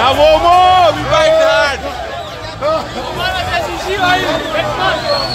Vamos, Mo! We fight hard! Mano, decisivo aí!